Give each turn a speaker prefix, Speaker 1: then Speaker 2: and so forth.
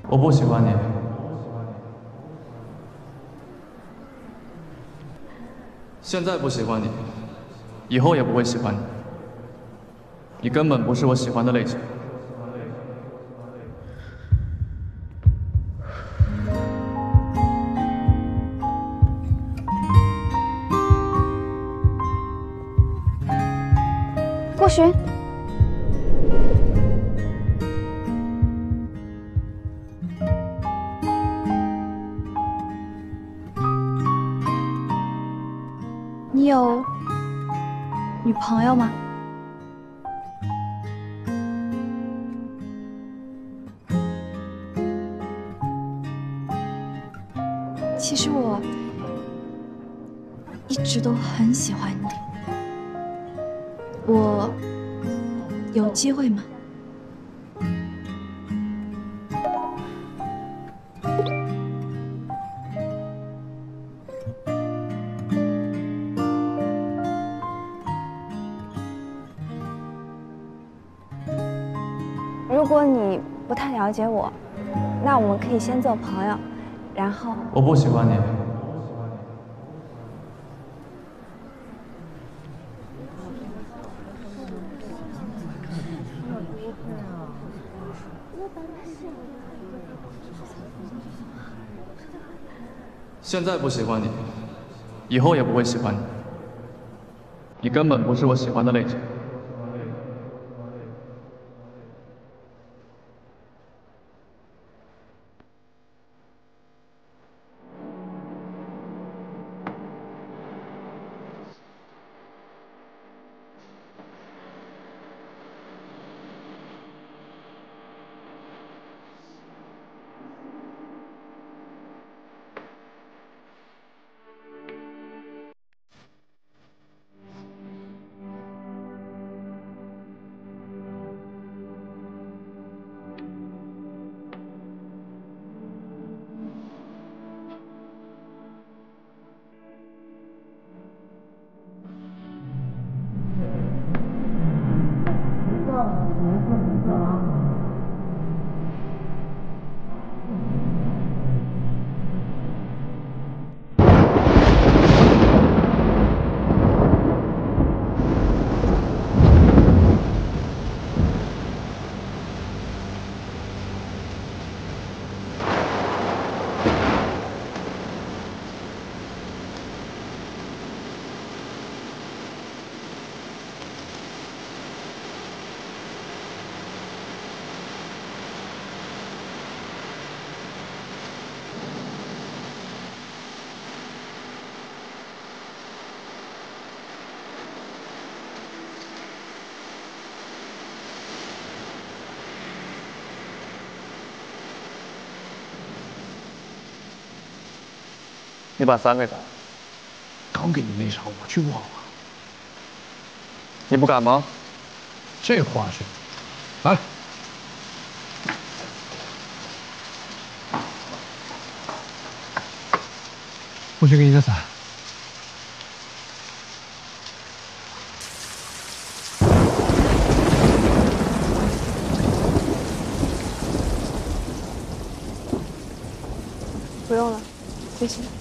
Speaker 1: 我不喜欢你。现在不喜欢你，以后也不会喜欢你。你根本不是我喜欢的类型。
Speaker 2: 顾寻，你有女朋友吗？其实我一直都很喜欢你，我有机会吗？
Speaker 3: 如果你不太了解我，那我们可以先做朋友，然后
Speaker 1: 我不喜欢你。现在不喜欢你，以后也不会喜欢你。你根本不是我喜欢的类型。
Speaker 4: 你把3给他，
Speaker 5: 刚给你那场我去忘了，
Speaker 4: 你不敢吗？
Speaker 5: 这话是，来，我去给你个伞。
Speaker 3: 不用了，谢谢。